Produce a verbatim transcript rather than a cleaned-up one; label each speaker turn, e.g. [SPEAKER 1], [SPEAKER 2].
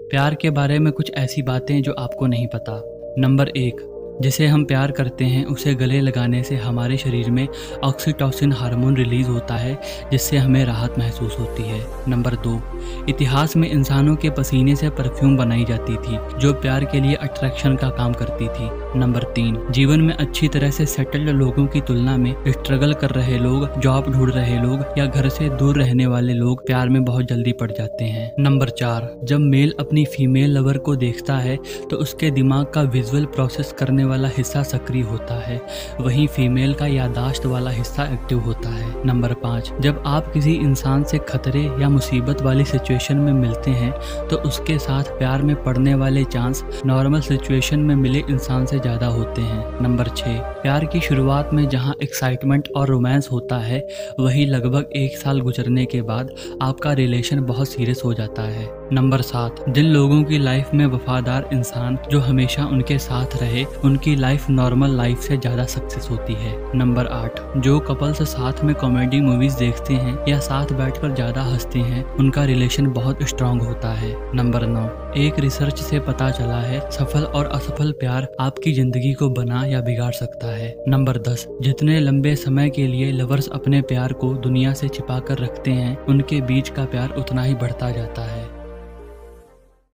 [SPEAKER 1] प्यार के बारे में कुछ ऐसी बातें जो आपको नहीं पता। नंबर एक, जिसे हम प्यार करते हैं उसे गले लगाने से हमारे शरीर में ऑक्सीटोसिन हार्मोन रिलीज होता है, जिससे हमें राहत महसूस होती है। नंबर दो, इतिहास में इंसानों के पसीने से परफ्यूम बनाई जाती थी जो प्यार के लिए अट्रैक्शन का काम करती थी। नंबर तीन, जीवन में अच्छी तरह से सेटल्ड लोगों की तुलना में स्ट्रगल कर रहे लोग, जॉब ढूंढ रहे लोग या घर से दूर रहने वाले लोग प्यार में बहुत जल्दी पड़ जाते हैं। नंबर चार, जब मेल अपनी फीमेल लवर को देखता है तो उसके दिमाग का विजुअल प्रोसेस करने वाला हिस्सा सक्रिय होता है, वहीं फीमेल का यादाश्त वाला हिस्सा एक्टिव होता है। नंबर पाँच, जब आप किसी इंसान से खतरे या मुसीबत वाली सिचुएशन में मिलते हैं तो उसके साथ प्यार में पड़ने वाले चांस नॉर्मल सिचुएशन में मिले इंसान से ज़्यादा होते हैं। नंबर छः, प्यार की शुरुआत में जहां एक्साइटमेंट और रोमांस होता है वहीं लगभग एक साल गुजरने के बाद आपका रिलेशन बहुत सीरियस हो जाता है। नंबर सात, जिन लोगों की लाइफ में वफादार इंसान जो हमेशा उनके साथ रहे उनकी लाइफ नॉर्मल लाइफ से ज़्यादा सक्सेस होती है। नंबर आठ, जो कपल्स साथ में कॉमेडी मूवीज देखते हैं या साथ बैठकर ज़्यादा हंसते हैं उनका रिलेशन बहुत स्ट्रांग होता है। नंबर नौ, एक रिसर्च से पता चला है सफल और असफल प्यार आपकी जिंदगी को बना या बिगाड़ सकता है। नंबर दस, जितने लंबे समय के लिए लवर्स अपने प्यार को दुनिया से छिपा कर रखते हैं उनके बीच का प्यार उतना ही बढ़ता जाता है।